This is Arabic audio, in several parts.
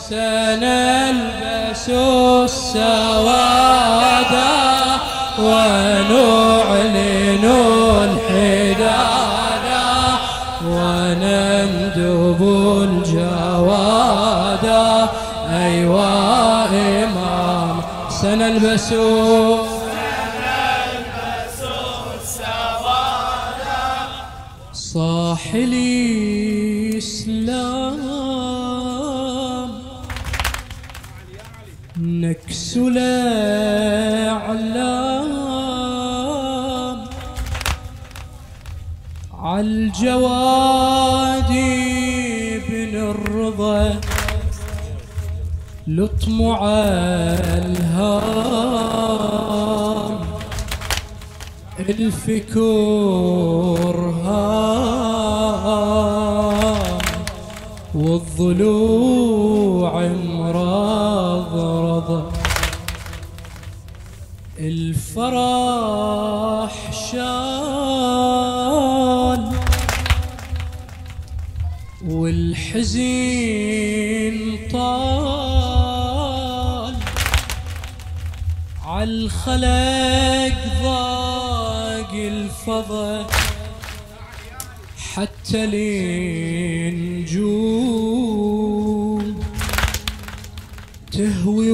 سنلبس السواد ونعلن الحداد ونندب الجواد. أيوا إمام سنلبس السواد صاحل الإسلام نكس الأعلام عالجواد بن الرضا لطم الهام الفكور هام والضلوع مرضرضة الفرح شال والحزين طال عالخلق ضاق الفضا حتى النجوم تهوي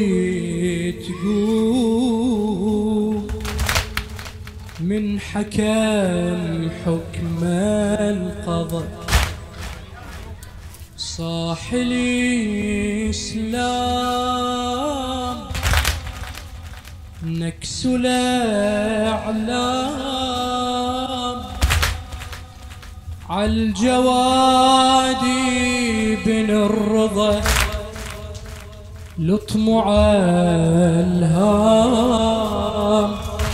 وتقوم من حكم حكم القضاء. صاحل الإسلام نكس الأعلام عالجواد بن الرضا لطم الهام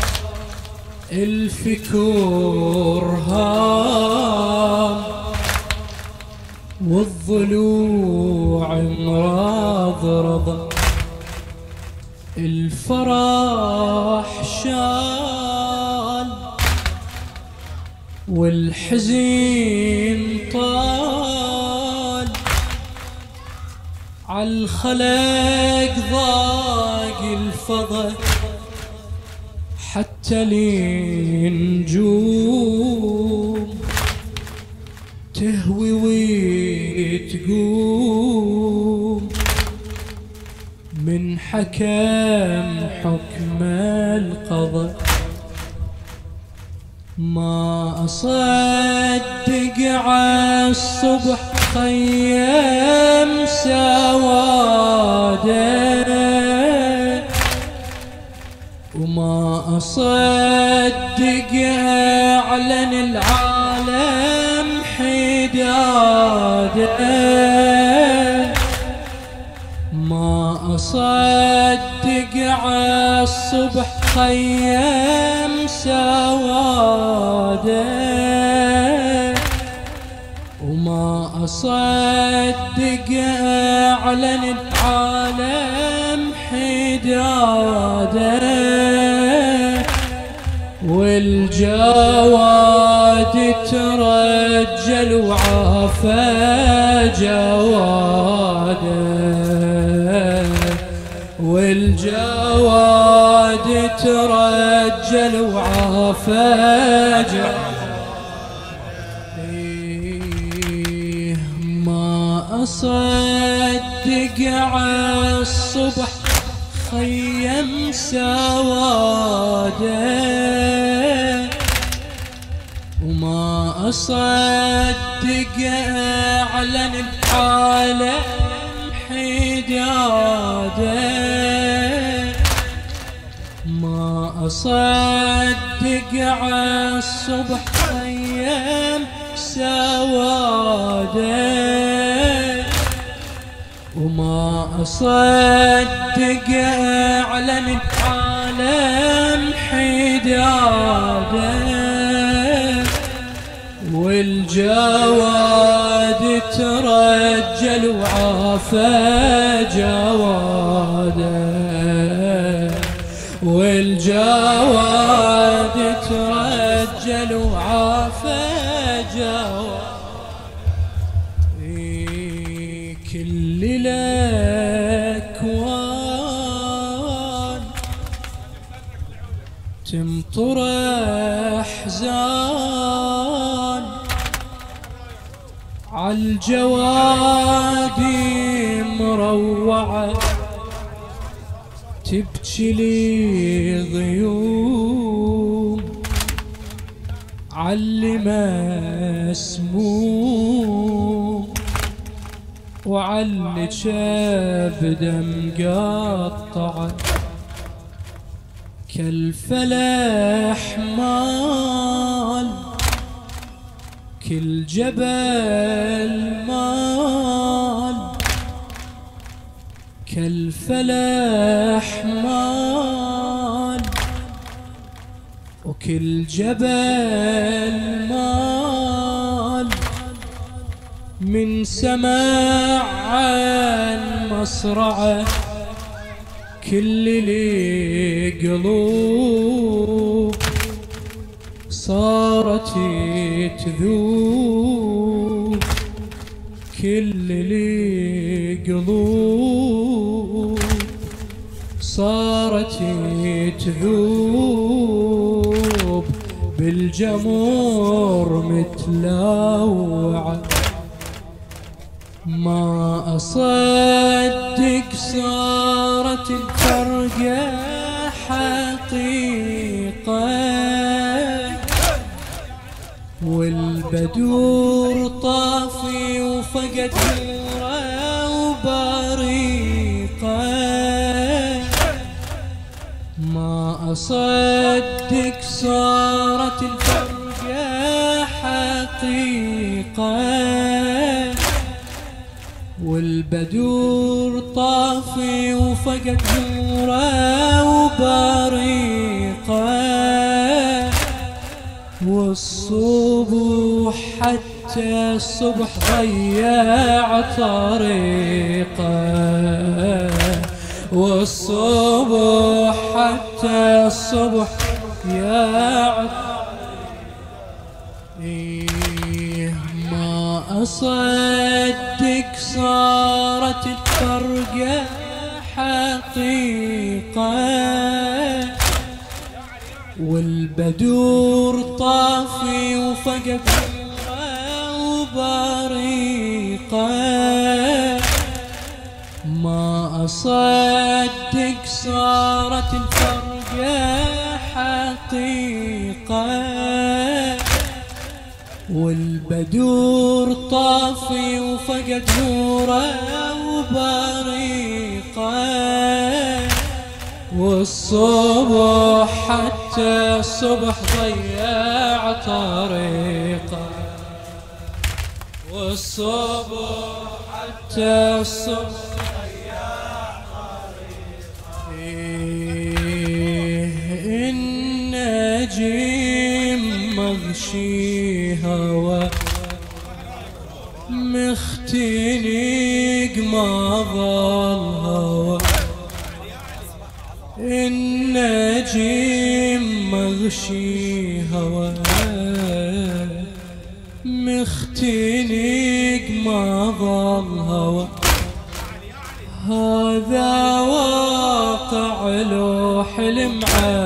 الفكور هام والضلوع مرضرضة الفرح شال والحزين طال عالخلق ضاق الفضا حتى النجوم تهوي وتقوم من حكم حكم القضاء. ما أصدق عالصبح خيم سواده وما أصدق أعلن العالم حداده ما أصدق عالصبح خيم سواده وما أصدق أعلن العالم حداده والجواد ترجل وعافى جواده والجواد ترجل وعافى جواده ما أصدق عالصبح خيم سواده وما أصدق أعلن العالم حداده ما أصدق عالصبح خيم سواده وما أصدق أعلن العالم حداده والجواد ترجل وعافى جواده والجواد ترجل وعافى جواده كل الأكوان تمطر أحزان عالجوادي مروعة تبكي لي ضيوم عاللي مسموم وعاللي كبده مقطعه كالفلح مال كل جبل مال كالفلح مال وكل جبل مال من سماع عن مصرعه كل لي قلوب صارت تذوب كل لي قلوب صارت تذوب بالجمر متلوعة ما أصدق صارت الفرقة حقيقة والبدور طافي وفقد نوره وبريقه ما أصدق صارت الفرقة حقيقة والبدور طافي وفقد نوره وبريقه والصبح حتى الصبح ضيع طريقه والصبح حتى الصبح يا ما أصدق صارت الفرقة حقيقة والبدور طافي وفقد نوره وبريقه ما أصدق صارت الفرقة حقيقة والبدور طافي وفقد نوره وبريقه والصبح حتى الصبح ضيع طريقه والصبح حتى الصبح ضيع طريقه النجم مغشي هوى مختنق ما ظل هوى النجم مغشي هوى مختنق ما ظل هوى هذا واقع لو حلم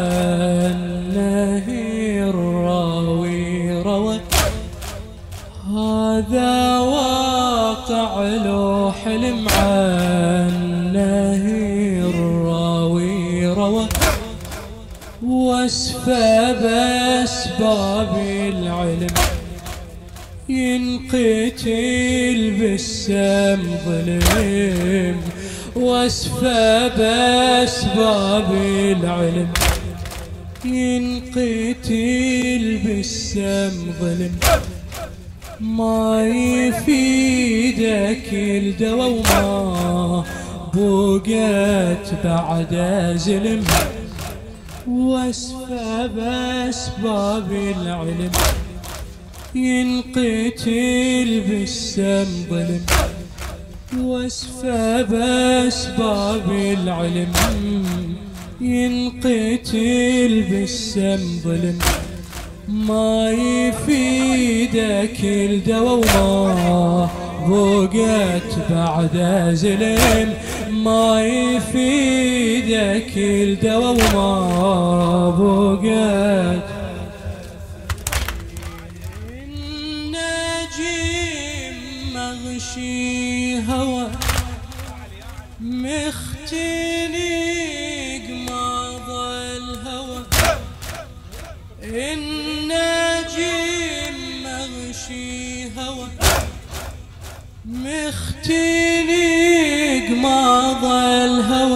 عنه الراوي روى هذا واقع لو حلم عنه الراوي روى واسفى بأسباب العلم ينقتل بالسم ظلم واسفى بأسباب العلم ينقتل بالسم ظلم ما يفيدك الدوا وما بوقت بعد زلم واسفى بأسباب العلم ينقتل بالسم ظلم واسفى بأسباب العلم ينقتل بالسم ظلم ما يفيدك الدوا وما بقيت بعد زلم ما يفيدك الدوا وما بقيت. النجيم مغشي هوى مختنق ماض الهوى. النجيم مغشي هوى مختنق ماض الهوى.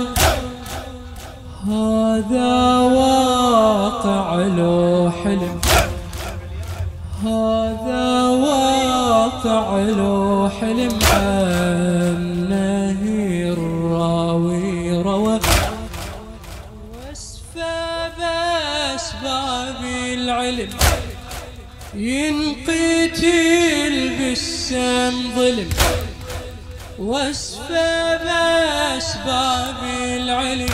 هذا واقع لو حلم هذا واقع لو حلم عنه الراوي روى. واسفى بأسباب العلم ينقتل بالسم ظلم. واسفى بأسباب العلم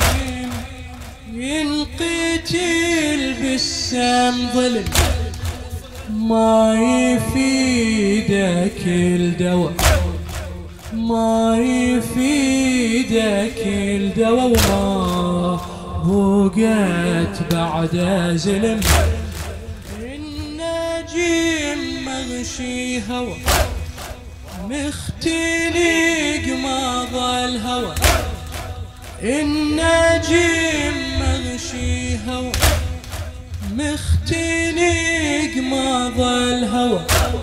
ينقتل بالسم ظلم. ما يفيدك الدوا ما يفيدك الدوا وما بقيت بعد زلم. النجيم مغشي هوى مختنق ماض الهوى. النجيم مغشي هوى مختنق ماض الهوى.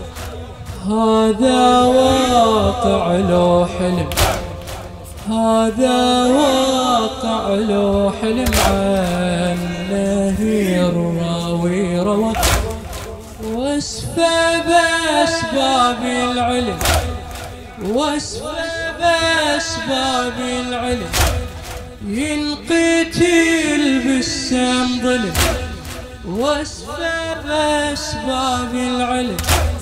هذا واقع لو حلم هذا واقع لو حلم عنه الراوي روى. واسفى بأسباب العلم واسفى بأسباب العلم ينقتل بالسم ظلم. واسفى بأسباب العلم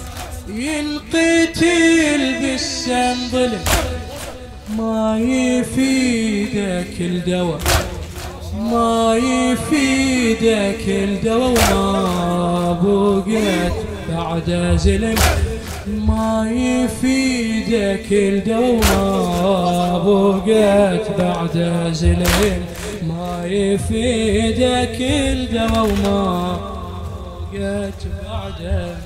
ينقتل بالسم ظلم. ما يفيدك الدوا ما يفيدك الدوا وما بقيت بعد زلم. ما يفيدك الدوا وما بقيت بعد زلم. ما يفيدك الدوا وما بقيت بعد.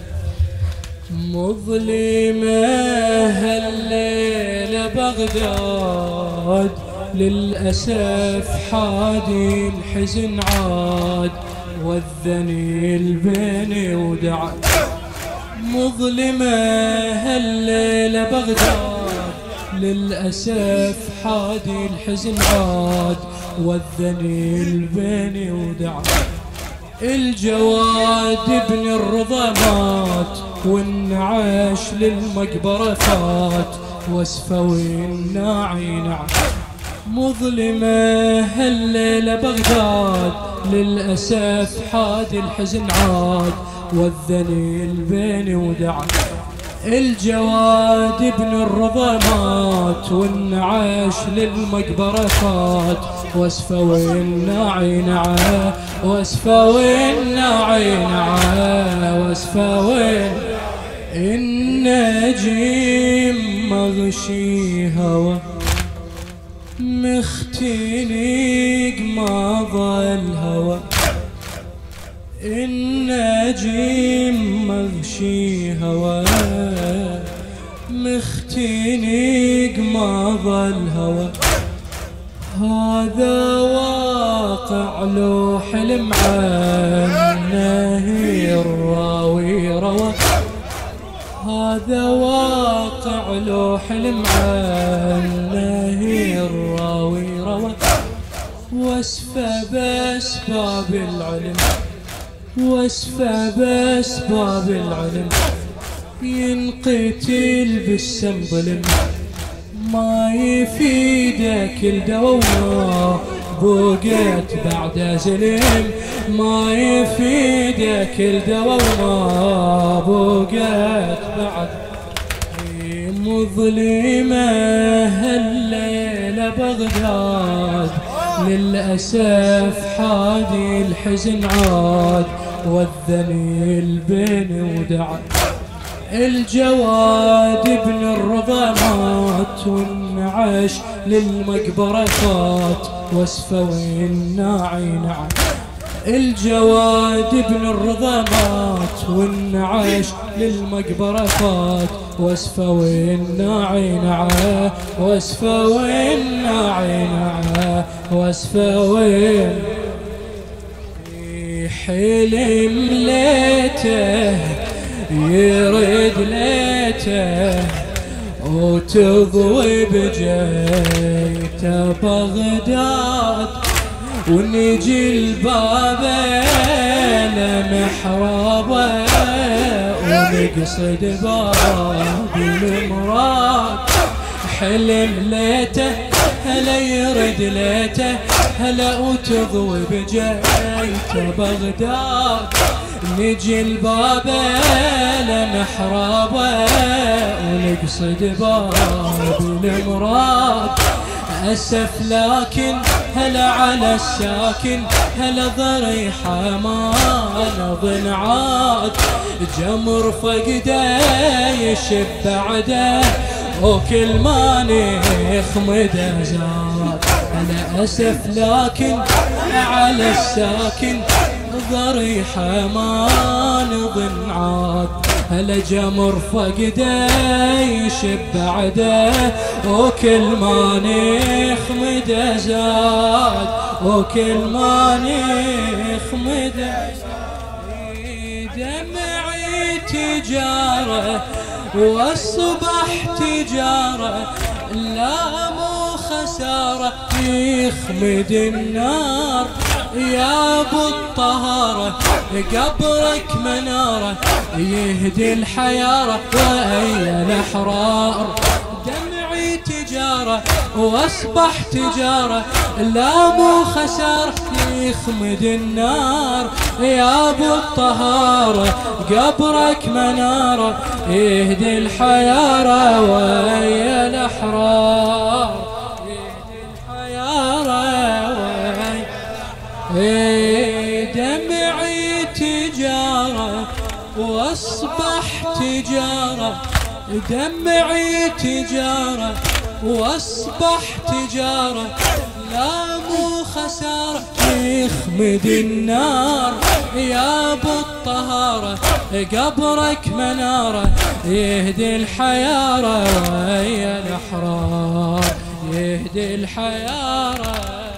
مظلمة هالليلة بغداد للأسف حادي الحزن عاد والذني البيني ودعد. مظلمة هالليلة بغداد للأسف حادي الحزن عاد والذني البيني ودعد. الجواد ابن الرضا مات والنعاش للمقبرة فات واسفى والناعي نعم. مظلمة هالليلة بغداد للأسف حاد الحزن عاد والذني البين ودعا. الجواد ابن الرضا مات والنعاش للمقبرة فات واسفى والناعي نعا واسفى والناعي نعا واسفى النجيم مغشي هوى مختنق ماضى الهوى. النجيم مغشي هوى مختنق ماضى الهوى. هذا واقع لو حلم عنه الراوي روى. هذا واقع لو حلم عنه الراوي روى. واسفى بأسباب العلم واسفى بأسباب العلم ينقتل بالسم ظلم. ما يفيدك الدوا وما بقيت بعد زلم. ما يفيدك الدوا وما بقيت بعد. مظلمة هالليلة بغداد للأسف حادي الحزن عاد والذني البين ودعا. الجواد ابن الرضا مات والنعش للمقبرة فات واسفة والناعي نعى. الجواد ابن الرضا مات والنعش للمقبرة فات واسفة والناعي نعى. واسفة والناعي نعى. واسفة حلم ليته يرد ليته وتضوي بجيته بغداد ونجي البابه لمحرابه ونقصد باب المراد. حلم ليته هلا يرد ليته هلا وتضوي بجيته بغداد نجي البابه لمحرابه ونقصد باب المراد. أسف لكن هلا على الساكن هلا ضريحة ما نظن عاد جمر فقده يشب بعده وكل ما نخمده زاد. أنا أسف لكن على الساكن ضريحة ما نظن عاد هلا جمر فقده يشب بعده وكل ما نخمده زاد وكل ما نخمده زاد. دمعي تجارة والصبح تجارة لا مو خسارة يخمد النار يا ابو الطهارة قبرك منارة يهدي الحيارة ويا الاحرار. دمعي تجارة واصبح تجارة لا مو خسارة يخمد النار يا ابو الطهارة قبرك منارة يهدي الحيارة ويا الاحرار. يهدي الحيارة دمعي تجارة واصبح تجارة دمعي تجارة واصبح تجارة لا مو خسارة يخمد النار يا ابو الطهارة قبرك منارة يهدي الحيارة ويا الاحرار. يهدي الحيارة